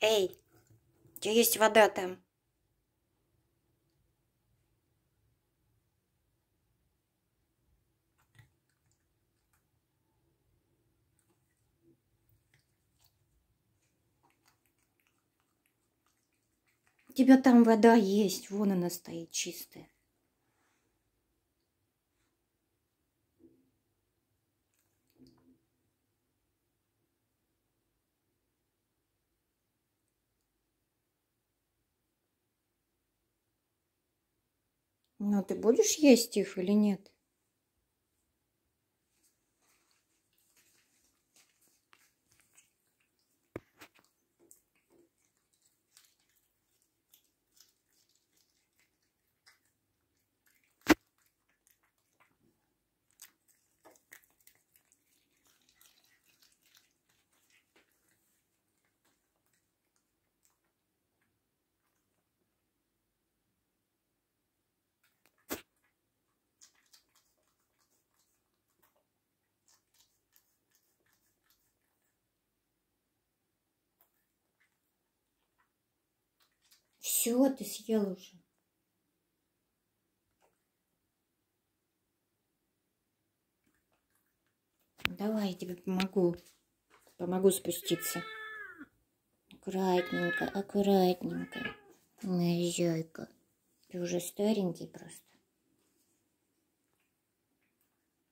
Эй, у тебя есть вода там? У тебя там вода есть, вон она стоит чистая. Ну, ты будешь есть их или нет? Все, ты съел уже. Давай, я тебе помогу. Помогу спуститься. Аккуратненько, аккуратненько. Моя зайка. Ты уже старенький просто.